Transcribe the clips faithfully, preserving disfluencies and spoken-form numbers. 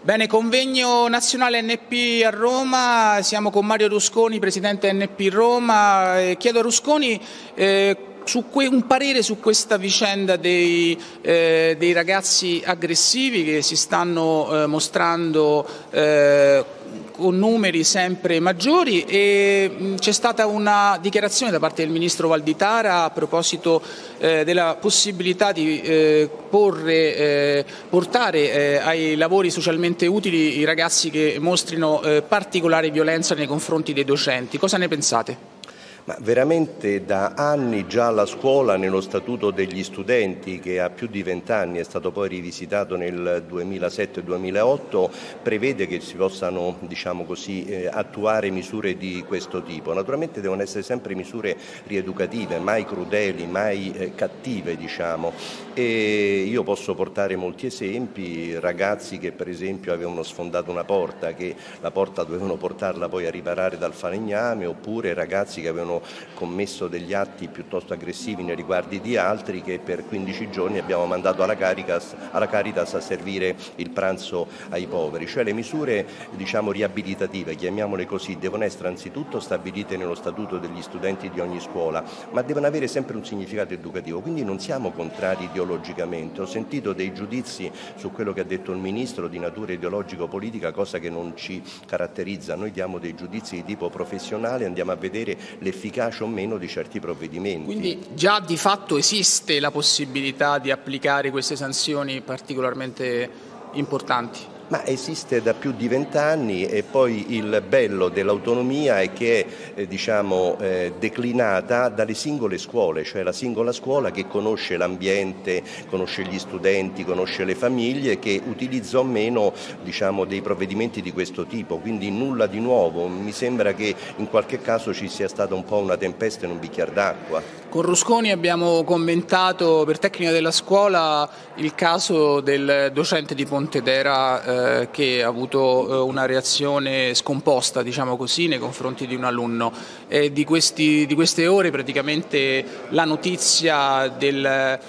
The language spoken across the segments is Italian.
Bene, convegno nazionale N P a Roma, siamo con Mario Rusconi, presidente N P Roma. Eh, chiedo a Rusconi eh, su que- un parere su questa vicenda dei, eh, dei ragazzi aggressivi che si stanno eh, mostrando eh, con numeri sempre maggiori, e c'è stata una dichiarazione da parte del ministro Valditara a proposito eh, della possibilità di eh, porre, eh, portare eh, ai lavori socialmente utili i ragazzi che mostrino eh, particolare violenza nei confronti dei docenti. Cosa ne pensate? Ma veramente da anni già la scuola, nello Statuto degli studenti, che ha più di vent'anni, è stato poi rivisitato nel duemilasette duemilaotto, prevede che si possano, diciamo così, eh, attuare misure di questo tipo. Naturalmente devono essere sempre misure rieducative, mai crudeli, mai eh, cattive, diciamo. E io posso portare molti esempi, ragazzi che per esempio avevano sfondato una porta, che la porta dovevano portarla poi a riparare dal falegname, oppure ragazzi che avevano commesso degli atti piuttosto aggressivi nei riguardi di altri, che per quindici giorni abbiamo mandato alla Caritas, alla Caritas a servire il pranzo ai poveri. Cioè le misure, diciamo, riabilitative, chiamiamole così, devono essere anzitutto stabilite nello Statuto degli studenti di ogni scuola, ma devono avere sempre un significato educativo, quindi non siamo contrari ideologicamente. Ho sentito dei giudizi su quello che ha detto il Ministro di natura ideologico-politica, cosa che non ci caratterizza. Noi diamo dei giudizi di tipo professionale, andiamo a vedere l'efficacia o meno di certi provvedimenti. Quindi già di fatto esiste la possibilità di applicare queste sanzioni particolarmente importanti? Ma esiste da più di vent'anni, e poi il bello dell'autonomia è che è eh, diciamo, eh, declinata dalle singole scuole, cioè la singola scuola che conosce l'ambiente, conosce gli studenti, conosce le famiglie, che utilizza o meno, diciamo, dei provvedimenti di questo tipo, quindi nulla di nuovo. Mi sembra che in qualche caso ci sia stata un po' una tempesta in un bicchiere d'acqua. Con Rusconi abbiamo commentato per Tecnica della Scuola il caso del docente di Pontedera eh, che ha avuto eh, una reazione scomposta, diciamo così, nei confronti di un alunno. E di, questi, di queste ore praticamente la notizia del,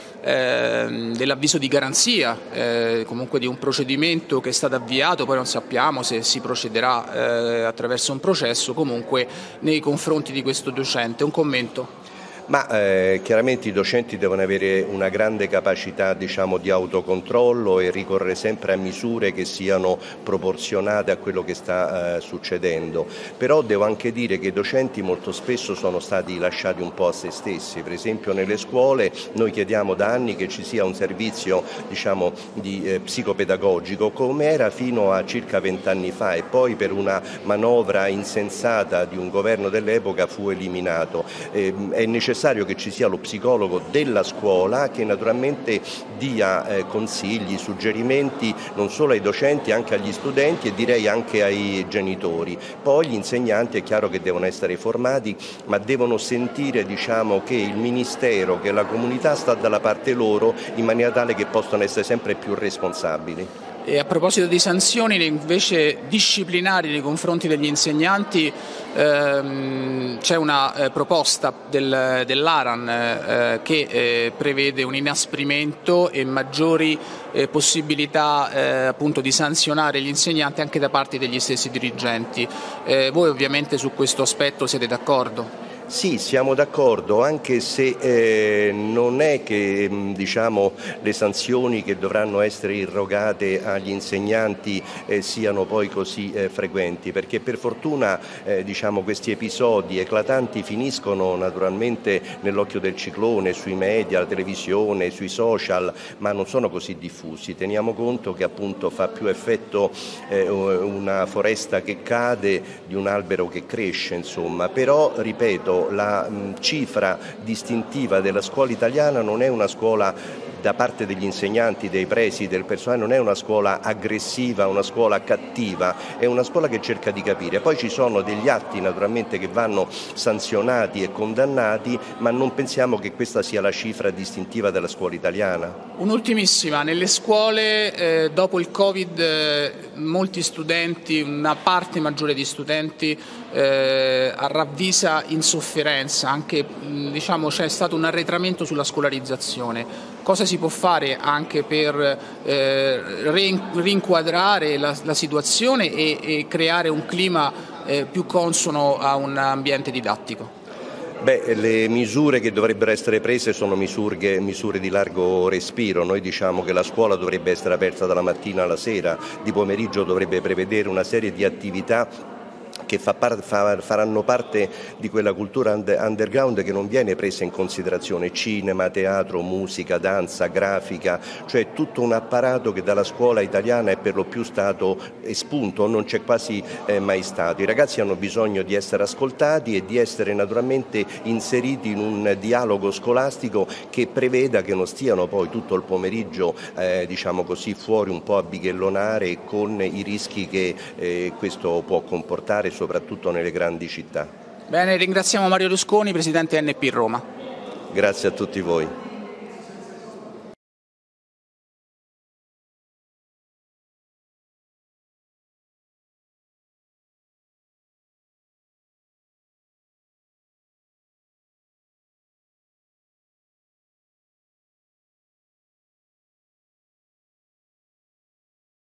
eh, dell'avviso di garanzia, eh, comunque di un procedimento che è stato avviato, poi non sappiamo se si procederà eh, attraverso un processo, comunque nei confronti di questo docente. Un commento? Ma eh, chiaramente i docenti devono avere una grande capacità, diciamo, di autocontrollo e ricorrere sempre a misure che siano proporzionate a quello che sta eh, succedendo. Però devo anche dire che i docenti molto spesso sono stati lasciati un po' a se stessi. Per esempio nelle scuole noi chiediamo da anni che ci sia un servizio, diciamo, di eh, psicopedagogico, come era fino a circa vent'anni fa, e poi per una manovra insensata di un governo dell'epoca fu eliminato. Eh, è necessario che ci sia lo psicologo della scuola che naturalmente dia eh, consigli, suggerimenti non solo ai docenti, anche agli studenti e direi anche ai genitori. Poi gli insegnanti è chiaro che devono essere formati, ma devono sentire, diciamo, che il Ministero, che la comunità sta dalla parte loro, in maniera tale che possano essere sempre più responsabili. E a proposito di sanzioni invece disciplinari nei confronti degli insegnanti, ehm, c'è una eh, proposta del, dell'ARAN eh, che eh, prevede un inasprimento e maggiori eh, possibilità eh, appunto di sanzionare gli insegnanti anche da parte degli stessi dirigenti. Eh, voi ovviamente su questo aspetto siete d'accordo? Sì, siamo d'accordo, anche se eh, non è che diciamo, le sanzioni che dovranno essere irrogate agli insegnanti eh, siano poi così eh, frequenti, perché per fortuna eh, diciamo, questi episodi eclatanti finiscono naturalmente nell'occhio del ciclone, sui media, la televisione, sui social, ma non sono così diffusi. Teniamo conto che appunto fa più effetto eh, una foresta che cade di un albero che cresce, insomma. Però, ripeto, la mh, cifra distintiva della scuola italiana non è una scuola da parte degli insegnanti, dei presidi, del personale, non è una scuola aggressiva, una scuola cattiva, è una scuola che cerca di capire. Poi ci sono degli atti naturalmente che vanno sanzionati e condannati, ma non pensiamo che questa sia la cifra distintiva della scuola italiana. Un'ultimissima, nelle scuole eh, dopo il Covid eh, molti studenti, una parte maggiore di studenti eh, ravvisa insofferenza, anche diciamo, c'è stato un arretramento sulla scolarizzazione. Cosa si può fare anche per eh, rinquadrare la, la situazione e, e creare un clima eh, più consono a un ambiente didattico? Beh, le misure che dovrebbero essere prese sono misure, misure di largo respiro. Noi diciamo che la scuola dovrebbe essere aperta dalla mattina alla sera, di pomeriggio dovrebbe prevedere una serie di attività che fa par- fa- faranno parte di quella cultura under- underground che non viene presa in considerazione: cinema, teatro, musica, danza, grafica, cioè tutto un apparato che dalla scuola italiana è per lo più stato espunto, non c'è quasi eh, mai stato. I ragazzi hanno bisogno di essere ascoltati e di essere naturalmente inseriti in un dialogo scolastico che preveda che non stiano poi tutto il pomeriggio eh, diciamo così, fuori un po' a bighellonare, con i rischi che eh, questo può comportare soprattutto nelle grandi città. Bene, ringraziamo Mario Rusconi, Presidente N P Roma. Grazie a tutti voi.